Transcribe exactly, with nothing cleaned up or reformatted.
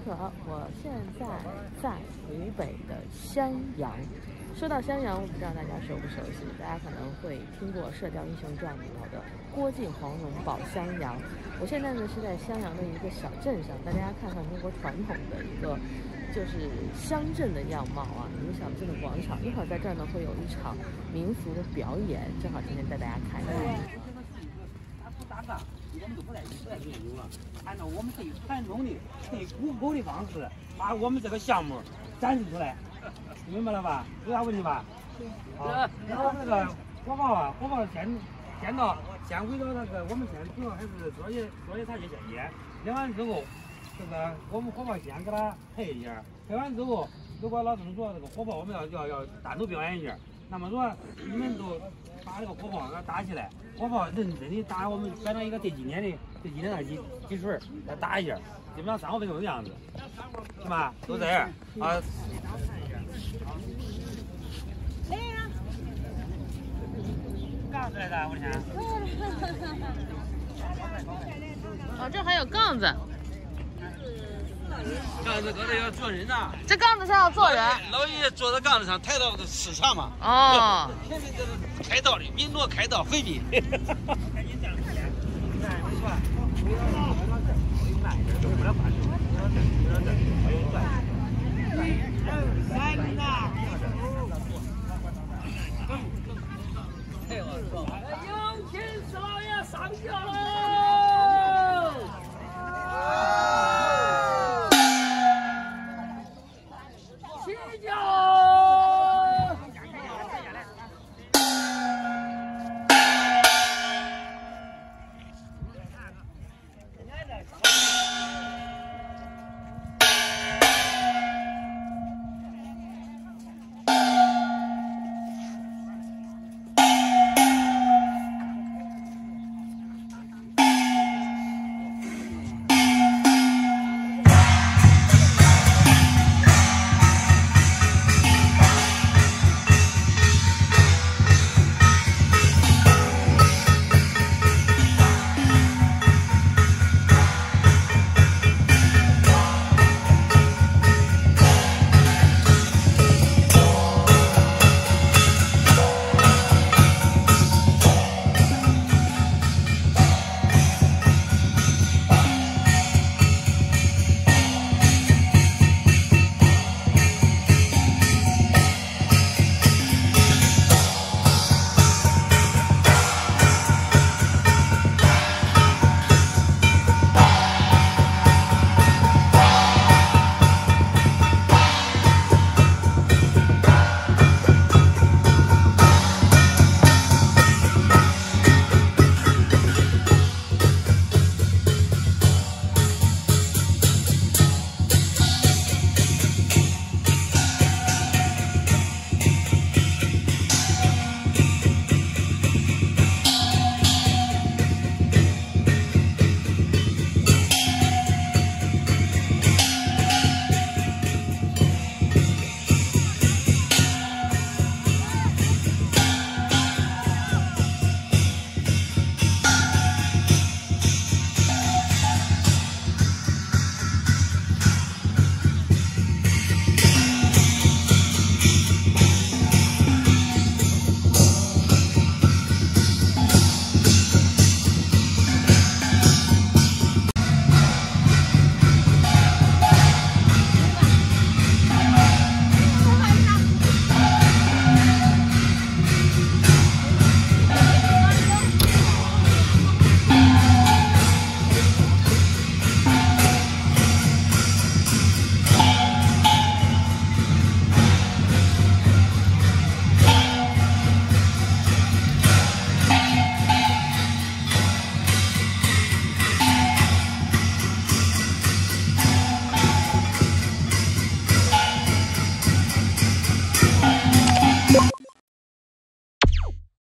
可，我现在在湖北的襄阳。说到襄阳，我不知道大家熟不熟悉，大家可能会听过《射雕英雄传》里头的郭靖黄蓉保襄阳。我现在呢是在襄阳的一个小镇上，大家看看中国传统的一个就是乡镇的样貌啊，一个小镇的广场。一会儿在这儿呢会有一场民俗的表演，正好今天带大家看一看。 我们都不在不在研究了，按照我们最传统的、最古朴的方式，把我们这个项目展示出来，明白了吧？有啥问题吧？好，然后那个火炮啊，火炮先先到先围绕那个，我们现在主要还是做些做些茶叶线接，接完之后，这个我们火炮先给它配一下，配完之后，如果老郑说这个火炮我们要要要单独表演一下，那么说你们都把这个火炮给它打起来。火炮认真的打，我们选了一个最经典的、最经典的几几水，再打一下，基本上三五分钟的样子，是吧？都这样啊。哎呀，杠子来的，我天！ 哦，这还有杠子。 杠子搁这要坐人呐， 这杠子上要坐人。 老爷爷坐在杠子上，抬到市场嘛。 哦。 前面这是开道的，民挪开道回避。 三呐。